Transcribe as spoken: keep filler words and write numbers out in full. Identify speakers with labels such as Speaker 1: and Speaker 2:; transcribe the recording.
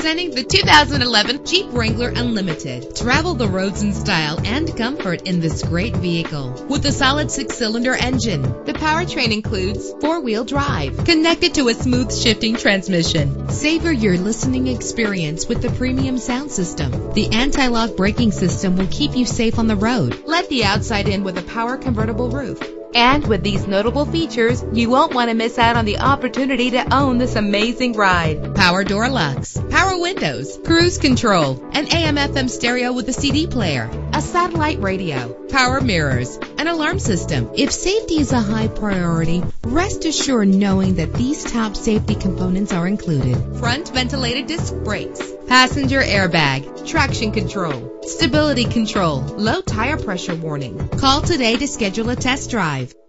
Speaker 1: Presenting the two thousand eleven Jeep Wrangler Unlimited. Travel the roads in style and comfort in this great vehicle. With a solid six-cylinder engine, the powertrain includes four-wheel drive, connected to a smooth shifting transmission. Savor your listening experience with the premium sound system. The anti-lock braking system will keep you safe on the road. Let the outside in with a power convertible roof. And with these notable features, you won't want to miss out on the opportunity to own this amazing ride. Power door locks, power windows, cruise control, an A M F M stereo with a C D player, a satellite radio, power mirrors, an alarm system. If safety is a high priority, rest assured knowing that these top safety components are included. Front ventilated disc brakes, passenger airbag, traction control, stability control, low tire pressure warning. Call today to schedule a test drive.